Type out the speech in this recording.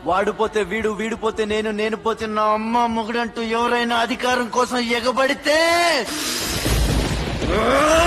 వాడిపోతే వీడు, వీడిపోతే నేను, నేను పోతే నా అమ్మ మొగుడంటూ ఎవరైనా అధికారం కోసం ఎగబడితే